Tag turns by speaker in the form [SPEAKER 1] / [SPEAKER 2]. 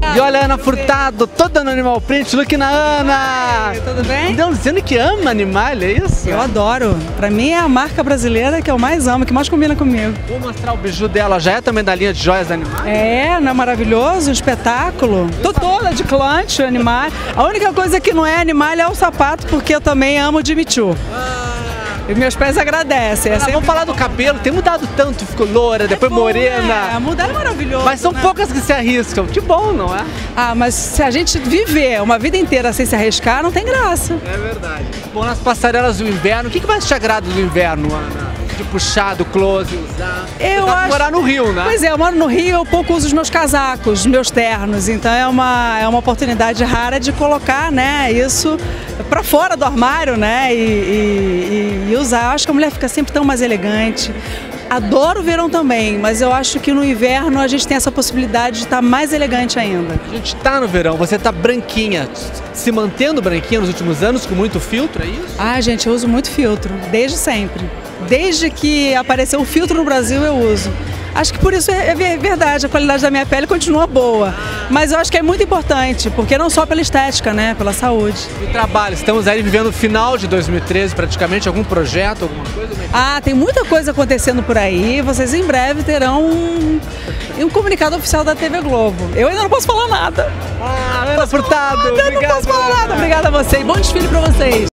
[SPEAKER 1] E olha a Ana Furtado, toda no Animal Print, look na Ana!
[SPEAKER 2] Tudo bem?
[SPEAKER 1] Então, dizendo que ama animal, é isso?
[SPEAKER 2] Eu adoro. Pra mim é a marca brasileira que eu mais amo, que mais combina comigo.
[SPEAKER 1] Vou mostrar o biju dela, já é também da linha de joias animais?
[SPEAKER 2] Não é maravilhoso? Um espetáculo. Tô toda de clutch, animal. A única coisa que não é animal é o sapato, porque eu também amo Jimmy Choo. E meus pés agradecem.
[SPEAKER 1] Vamos falar do cabelo, tem mudado tanto, ficou loura, depois morena.
[SPEAKER 2] Mudar é maravilhoso.
[SPEAKER 1] Mas são poucas que se arriscam, que bom, não é?
[SPEAKER 2] Mas se a gente viver uma vida inteira sem se arriscar, não tem graça.
[SPEAKER 1] É verdade. Bom, nas passarelas do inverno, o que mais te agrada do inverno, Ana? De puxar, do close, usar?
[SPEAKER 2] Eu
[SPEAKER 1] acho...
[SPEAKER 2] acho...
[SPEAKER 1] morar no Rio, né?
[SPEAKER 2] Pois é, eu moro no Rio, eu pouco uso os meus casacos, meus ternos, então é uma oportunidade rara de colocar, né, isso pra fora do armário, né, e usar. Eu acho que a mulher fica sempre tão mais elegante. Adoro o verão também, mas eu acho que no inverno a gente tem essa possibilidade de estar mais elegante ainda.
[SPEAKER 1] A gente tá no verão, você tá branquinha, se mantendo branquinha nos últimos anos, com muito filtro, é isso?
[SPEAKER 2] Gente, eu uso muito filtro, desde sempre. Desde que apareceu o filtro no Brasil, eu uso. Acho que por isso é verdade, a qualidade da minha pele continua boa. Mas eu acho que é muito importante, porque não só pela estética, né, pela saúde.
[SPEAKER 1] E o trabalho, estamos aí vivendo o final de 2013 praticamente, algum projeto, alguma coisa?
[SPEAKER 2] Tem muita coisa acontecendo por aí, vocês em breve terão um comunicado oficial da TV Globo. Eu ainda não posso falar nada.
[SPEAKER 1] Ana Furtado,
[SPEAKER 2] Não posso falar nada. Obrigada a você e bom desfile pra vocês.